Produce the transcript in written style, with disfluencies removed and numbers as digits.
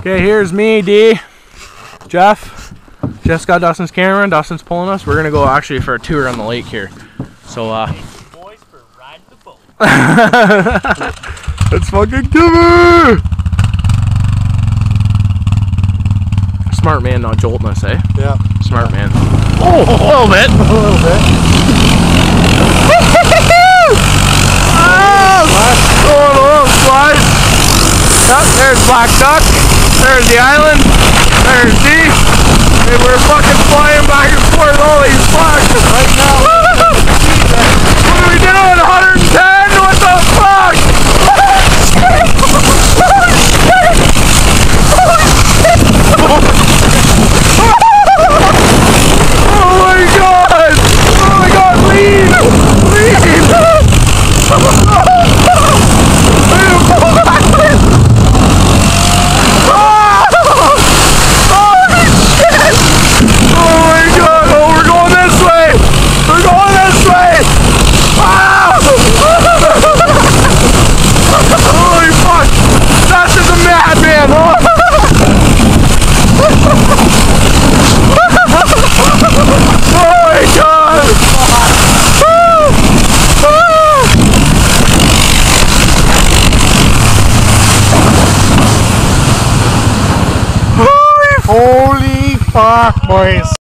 Okay, here's me, D, Jeff. Jeff's got Dustin's camera, and Dustin's pulling us. We're gonna go actually for a tour on the lake here. So, boys for riding the boat. let's fucking give it! Smart man, not jolting us, eh? Yeah. Smart man. Oh, a little bit. A little bit. Oh, going a little slide. Yep, there's Black Duck. There's the island. There's D. And we're fucking flying back and forth all these flags right now. What are we doing? 110? What the fuck? Oh my god! Oh my god, leave! Leave! Holy fuck, boys.